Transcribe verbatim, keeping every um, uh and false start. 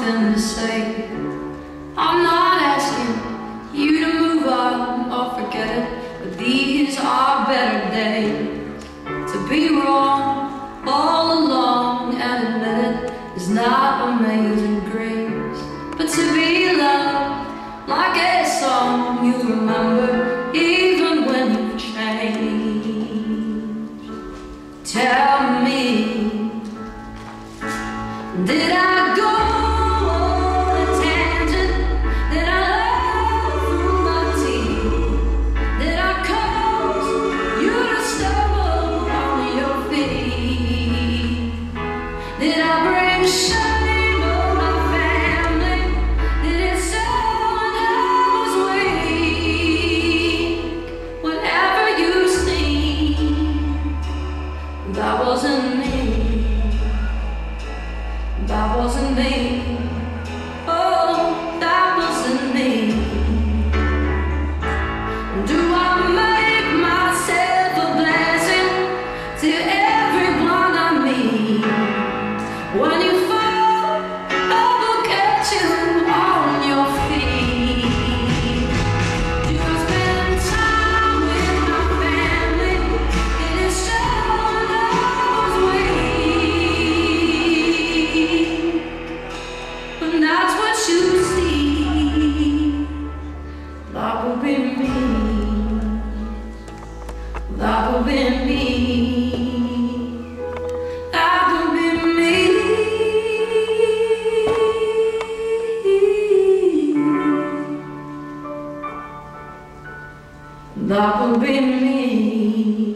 something to say. I'm not asking you to move on or forget it, but these are better days. To be wrong all along and admit it is not amazing grace, but to be loved like a song you remember even when you've changed. Tell me, did I go on a tangent? Did I laugh through my teeth? Did I cause you to stumble on your feet? Did I bring shame on my family? Did it sound I was weak? Whatever you see, that wasn't me. That wasn't me. Oh, that wasn't me. Do I make myself a blessing to everyone I meet? When you fall, I will catch you on your feet. Do I spend time with my family? It is shown I was weak. And that's what you see. That will be me. That will be me. That will be me. That will be me.